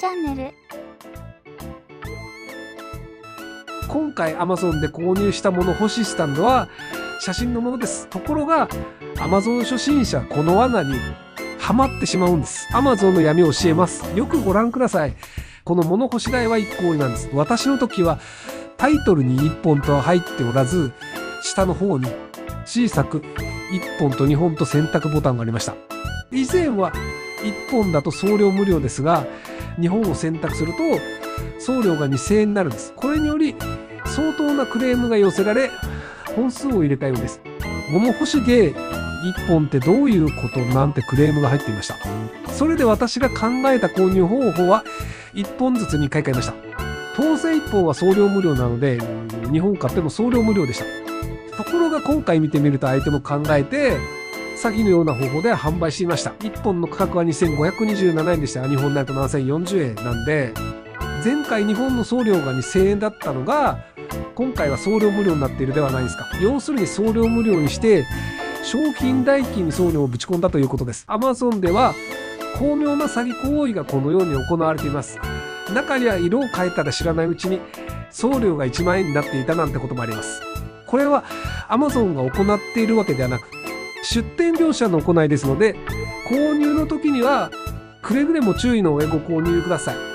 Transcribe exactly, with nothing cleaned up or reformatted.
チャンネル。 今回 Amazon で購入したもの星スタンドは写真のものです。ところが Amazon 初心者この罠にはまってしまうんです。 Amazon の闇を教えます。よくご覧ください。この物干し台はいっこ売りなんです。私の時はタイトルにいっぽんとは入っておらず、下の方に小さくいっぽんとにほんと選択ボタンがありました。以前はいっぽんだと送料無料ですが、にほんを選択すると送料がにせんえんになるんです。これにより相当なクレームが寄せられ、本数を入れたようです。物干しでいっぽんってどういうことなんてクレームが入っていました。それで私が考えた購入方法はいっぽんずつにかい買いました。当然いっぽんは送料無料なのでにほん買っても送料無料でした。ところが今回見てみると相手も考えて詐欺のような方法で販売していました。いっぽんの価格はにせんごひゃくにじゅうななえんでしたが、にほんになるとななせんよんじゅうえんなんで、前回にほんの送料がにせんえんだったのが今回は送料無料になっているではないですか。要するに送料無料にして商品代金に送料をぶち込んだということです。 Amazon では巧妙な詐欺行為がこのように行われています。中には色を変えたら知らないうちに送料がいちまんえんになっていたなんてこともあります。これは Amazon が行っているわけではなく、出店業者の行いですので、購入の時にはくれぐれも注意の上ご購入ください。